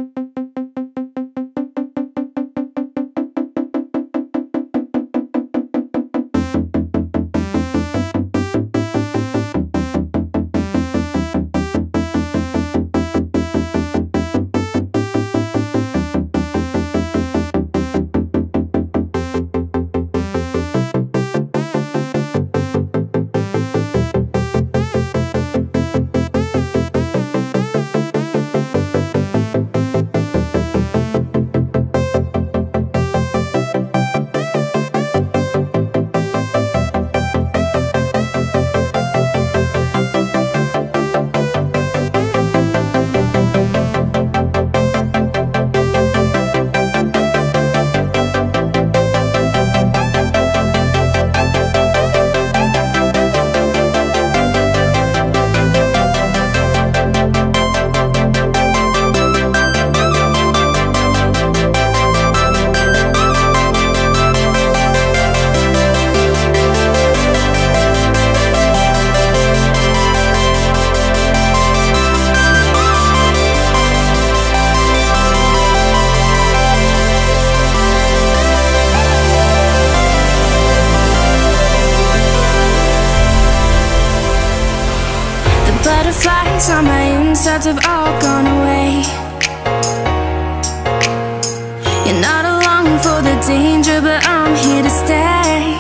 Butterflies on my insides have all gone away. You're not along for the danger, but I'm here to stay.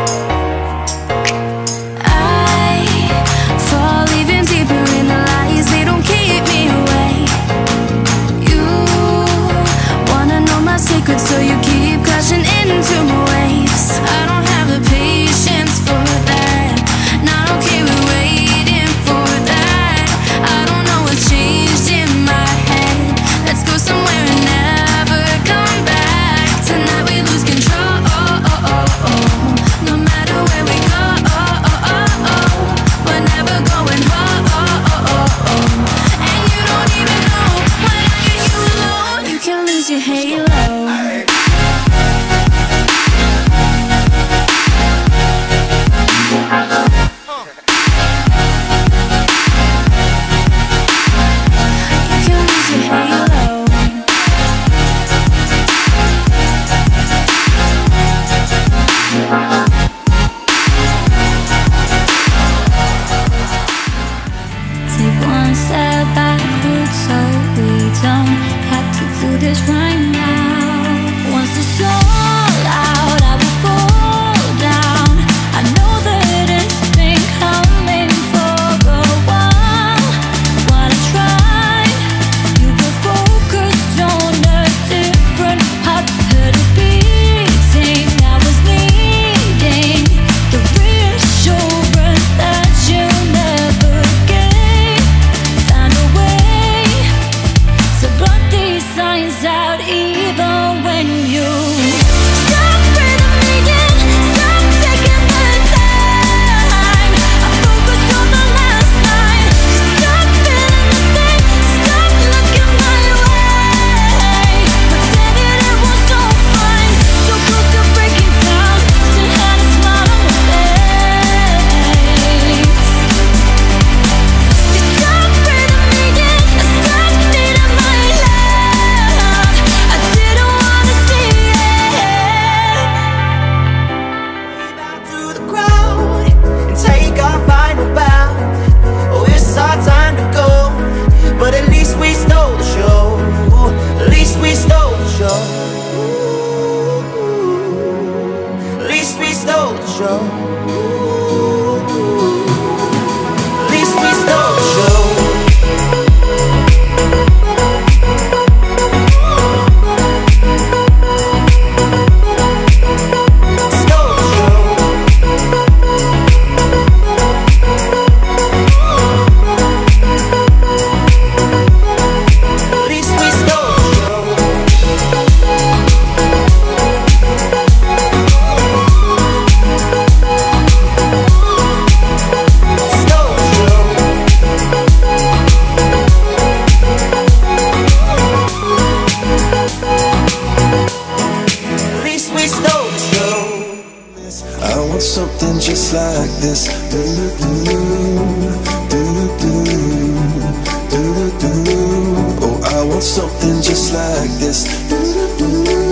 I fall even deeper in the lies, they don't keep me away. You wanna know my secrets, so you keep crashing into my waves. I don't have the patience for that, not okay with waiting for that. I don't know what's changed in my head. Let's go somewhere and never come back. Tonight we lose control. No matter where we go, we're never going home. And you don't even know when I get you alone, you can lose your halo. This right now. Once it's all out, I will fall down. I know that it's been coming for a while. While I tried, you were focused on a different heart. Heard it beating, I was needing the reassurance that you never gave. Found a way to block these signs out, even when you stop breathing me in, stop taking the time. I focused on the last line. Stop feeling the same, stop looking my way. Pretended it was so fine, so close to breaking down. Still had a smile on my face. You stop breathing me in, I stopped needing my love. I didn't wanna see it. Wave out to the crowd and take our final bow. Oh, it's our time to go, but at least we stole the show. At least we stole the show. At least we stole the show. At least we stole the show. Stole the show. At least we stole the show. Stole the show. At least we stole the show. I want something just like this. Do-do-do, do-do-do, do-do-do. Oh, I want want something just like this.